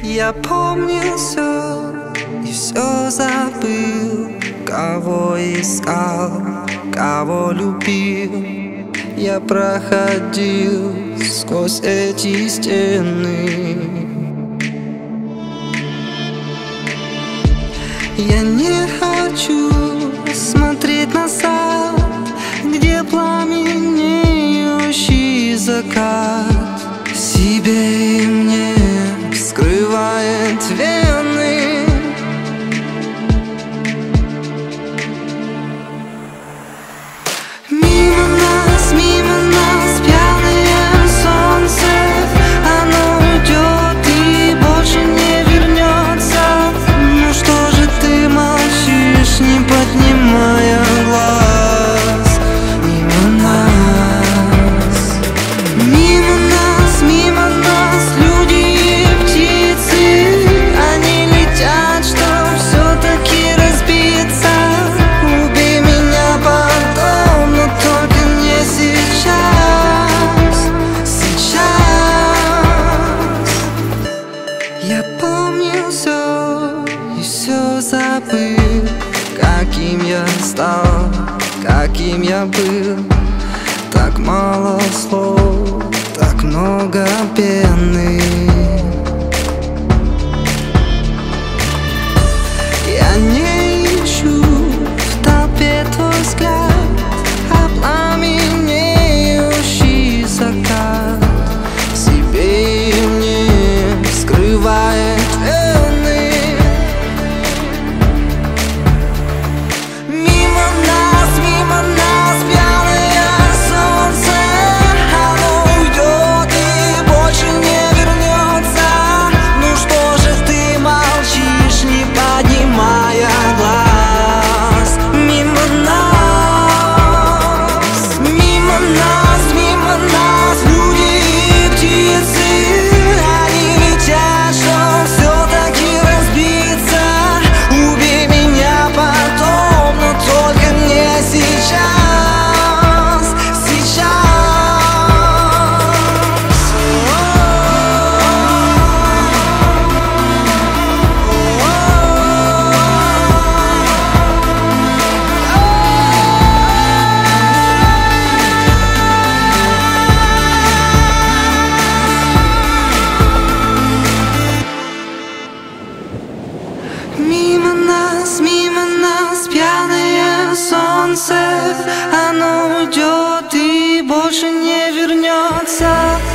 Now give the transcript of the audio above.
Я помнил все и все забыл. Кого искал, кого любил. Я проходил сквозь эти стены. Я не хочу смотреть назад, где пламенеющий закат себе и мне вскрывает вены. Мимо нас пьяное солнце. Оно уйдет и больше не вернется. Ну что же ты молчишь, не поднимая глаз? Мимо нас люди и птицы. Они летят, чтоб все-таки разбиться. Убей меня потом, но только не сейчас. Я помнил все и все забыл. Каким я стал, каким я был. Так мало слов, так много пены. Я не ищу в толпе твой взгляд, а пламенеющий закат себе и мне скрывает вены. Мимо нас пьяное солнце. Оно уйдет и больше не вернется. Ну что же ты молчишь, не поднимая глаз? Мимо нас люди и птицы. Они летят, чтоб все-таки разбиться. Убей меня потом, но только не сейчас. Мимо нас пьяное солнце. Оно уйдет и больше не вернется.